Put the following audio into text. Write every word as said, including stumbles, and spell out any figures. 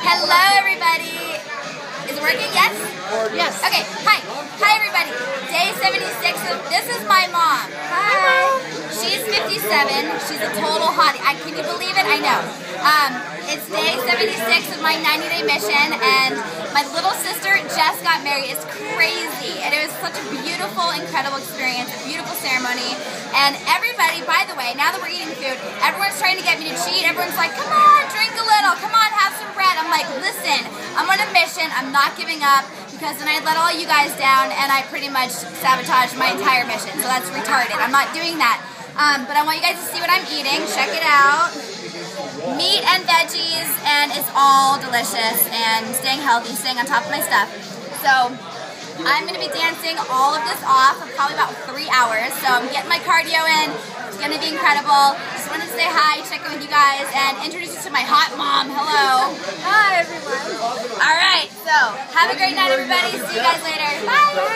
Hello, everybody. Is it working? Yes? Yes. Okay. Hi. Hi, everybody. Day seventy-six. Of, this is my mom. Hi. She's fifty-seven. She's a total hottie. I, can you believe it? I know. Um, it's day seventy-six of my ninety day mission, and my little sister just got married. It's crazy. And it was such a beautiful, incredible experience, a beautiful ceremony. And everybody, by the way, now that we're eating food, everyone's trying to get me to cheat. Everyone's like, come on, drink a little. Come on, have some bread. I'm like, listen, I'm on a mission. I'm not giving up, because then I let all you guys down and I pretty much sabotaged my entire mission. So that's retarded. I'm not doing that. Um, but I want you guys to see what I'm eating. Check it out. Meat and veggies, and it's all delicious and staying healthy, staying on top of my stuff. So I'm going to be dancing all of this off for probably about three hours. So I'm getting my cardio in. It's going to be incredible. Just wanted to say hi, check in with you guys, and introduce you to my hot mom. Hello. Hi, everyone. All right. So have a great night, everybody. See you guys later. Bye.